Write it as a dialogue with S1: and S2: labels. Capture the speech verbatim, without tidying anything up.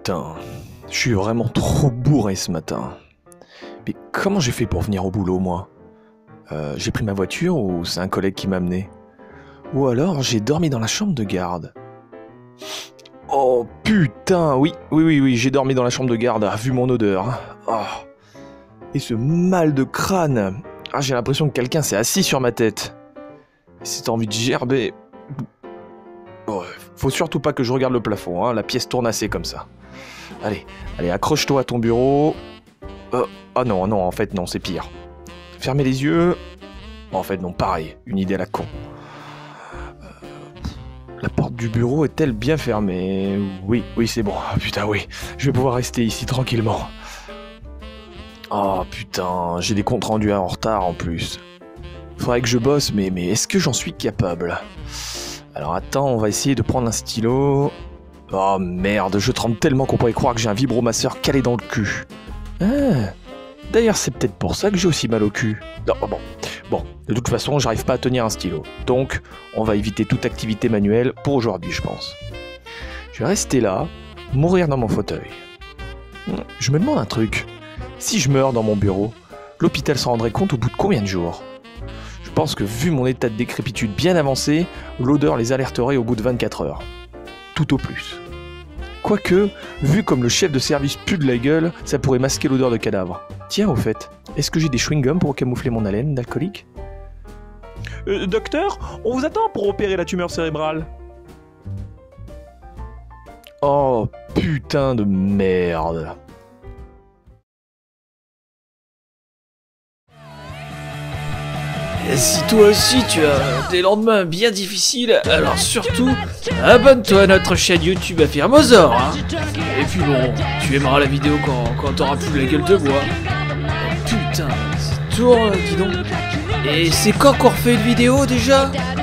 S1: putain, je suis vraiment trop bourré ce matin. Mais comment j'ai fait pour venir au boulot, moi? euh, J'ai pris ma voiture ou c'est un collègue qui m'a amené? Ou alors j'ai dormi dans la chambre de garde? Oh putain, oui, oui, oui, oui, j'ai dormi dans la chambre de garde, vu mon odeur. Oh. Et ce mal de crâne. Ah, j'ai l'impression que quelqu'un s'est assis sur ma tête. Et si t'as envie de gerber... Oh, faut surtout pas que je regarde le plafond, hein, la pièce tourne assez comme ça. Allez, allez, accroche-toi à ton bureau. Euh, ah non, non, en fait non, c'est pire. Fermez les yeux. En fait non, pareil, une idée à la con. Euh, la porte du bureau est-elle bien fermée? Oui, oui, c'est bon. Ah, putain, oui, je vais pouvoir rester ici tranquillement. Oh putain, j'ai des comptes rendus en retard en plus. Faudrait que je bosse, mais, mais est-ce que j'en suis capable? Alors attends, on va essayer de prendre un stylo. Oh merde, je tremble tellement qu'on pourrait croire que j'ai un vibromasseur calé dans le cul. Ah, d'ailleurs c'est peut-être pour ça que j'ai aussi mal au cul. Non, bon, bon, de toute façon j'arrive pas à tenir un stylo. Donc on va éviter toute activité manuelle pour aujourd'hui je pense. Je vais rester là, mourir dans mon fauteuil. Je me demande un truc. Si je meurs dans mon bureau, l'hôpital s'en rendrait compte au bout de combien de jours? Je pense que vu mon état de décrépitude bien avancé, l'odeur les alerterait au bout de vingt-quatre heures. Tout au plus. Quoique, vu comme le chef de service pue de la gueule, ça pourrait masquer l'odeur de cadavre. Tiens, au fait, est-ce que j'ai des chewing-gums pour camoufler mon haleine d'alcoolique?
S2: euh, Docteur, on vous attend pour opérer la tumeur cérébrale.
S1: Oh, putain de merde.
S3: Et si toi aussi tu as des lendemains bien difficiles, alors surtout, abonne-toi à notre chaîne YouTube Affirmosaur, hein. Et puis bon, tu aimeras la vidéo quand, quand t'auras plus la gueule de bois. Oh, putain, c'est tourne, dis donc. Et c'est quand qu'on refait une vidéo déjà?